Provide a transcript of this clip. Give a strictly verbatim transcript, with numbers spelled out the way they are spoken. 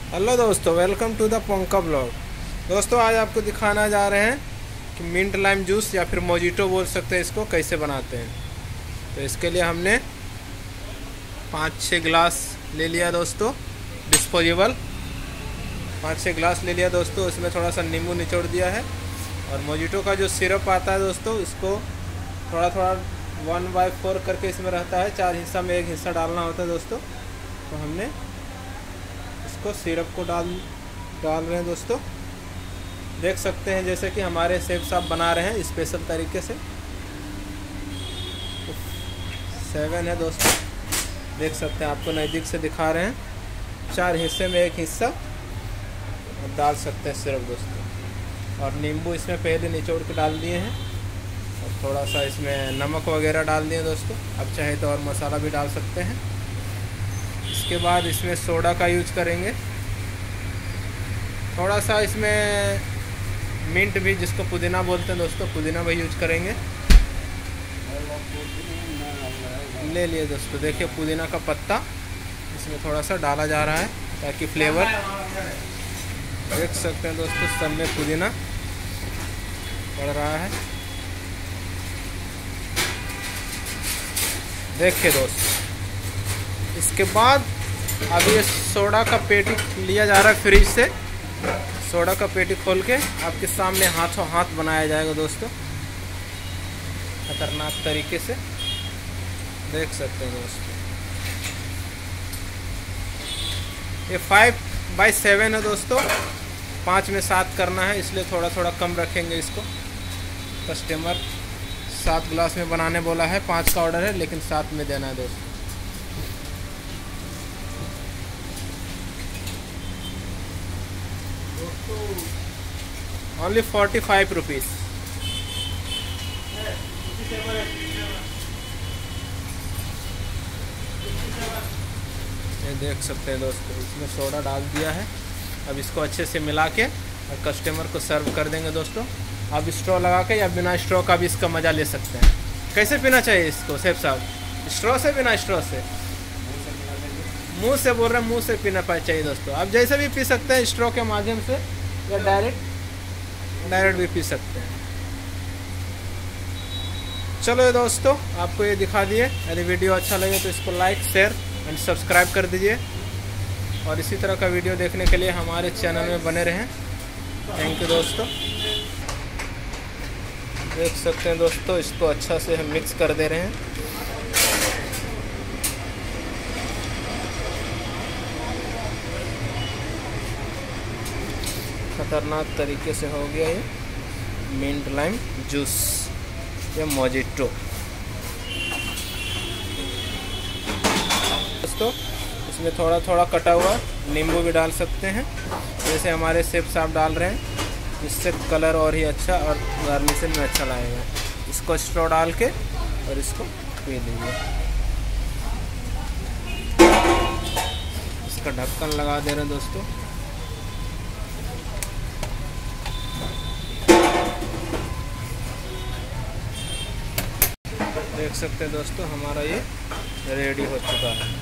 Hello दोस्तों, welcome to the Ponka blog. दोस्तों आज आपको दिखाना जा रहे हैं कि मिंट लाइम जूस या फिर मोजिटो बोल सकते हैं इसको, कैसे बनाते हैं। तो इसके लिए हमने पाँच छः गिलास ले लिया दोस्तों, डिस्पोजेबल पाँच छः गिलास ले लिया दोस्तों। इसमें थोड़ा सा नींबू निचोड़ दिया है और मोजिटो का जो सिरप आता है दोस्तों, इसको थोड़ा थोड़ा वन बाई फोर करके इसमें रहता है, चार हिस्सा में एक हिस्सा डालना होता है दोस्तों। तो हमने इसको सिरप को डाल डाल रहे हैं दोस्तों। देख सकते हैं जैसे कि हमारे शेफ साहब बना रहे हैं स्पेशल तरीके से। सेवन है दोस्तों, देख सकते हैं, आपको नज़दीक से दिखा रहे हैं। चार हिस्से में एक हिस्सा और डाल सकते हैं सिरप दोस्तों। और नींबू इसमें पहले निचोड़ के डाल दिए हैं और थोड़ा सा इसमें नमक वगैरह डाल दिए दोस्तों। अब चाहे तो और मसाला भी डाल सकते हैं। इसके बाद इसमें सोडा का यूज करेंगे, थोड़ा सा इसमें मिंट भी, जिसको पुदीना बोलते हैं दोस्तों, पुदीना भी यूज करेंगे। ले लिए दोस्तों, देखिए पुदीना का पत्ता इसमें थोड़ा सा डाला जा रहा है ताकि फ्लेवर, देख सकते हैं दोस्तों, सब में पुदीना पड़ रहा है। देखिए दोस्तों, इसके बाद अब ये सोडा का पेटी लिया जा रहा है फ्रिज से। सोडा का पेटी खोल के आपके सामने हाथों हाथ बनाया जाएगा दोस्तों, खतरनाक तरीके से, देख सकते हैं दोस्तों। ये फाइव बाई सेवन है दोस्तों, पाँच में सात करना है, इसलिए थोड़ा थोड़ा कम रखेंगे इसको। कस्टमर सात गिलास में बनाने बोला है, पाँच का ऑर्डर है लेकिन सात में देना है दोस्तों। Only forty five rupees. ये देख सकते हैं दोस्तों, इसमें सोडा डाल दिया है। अब इसको अच्छे से मिला के और कस्टमर को सर्व कर देंगे दोस्तों। आप स्ट्रॉ लगा के या बिना स्ट्रॉ का भी इसका मज़ा ले सकते हैं। कैसे पीना चाहिए इसको शेफ साहब? स्ट्रॉ से, बिना स्ट्रॉ से? मुंह से बोल रहे हैं, मुंह से पीना चाहिए दोस्तों। आप जैसे भी पी सकते हैं, स्ट्रॉ के माध्यम से या डायरेक्ट डायरेक्ट भी पी सकते हैं। चलो दोस्तों, आपको ये दिखा दिए। यदि वीडियो अच्छा लगे तो इसको लाइक, शेयर एंड सब्सक्राइब कर दीजिए। और इसी तरह का वीडियो देखने के लिए हमारे चैनल में बने रहें। थैंक यू दोस्तों। देख सकते हैं दोस्तों, इसको अच्छा से हम मिक्स कर दे रहे हैं। खतरनाक तरीके से हो गया ये मिंट लाइम जूस या मोजिटो दोस्तों। इसमें थोड़ा थोड़ा कटा हुआ नींबू भी डाल सकते हैं, जैसे हमारे शेफ साहब डाल रहे हैं। इससे कलर और ही अच्छा और गार्निशिंग में अच्छा लगेगा। इसको स्ट्रॉ डाल के और इसको पी लीजिए। इसका ढक्कन लगा दे रहे हैं दोस्तों। देख सकते हैं दोस्तों, हमारा ये रेडी हो चुका है।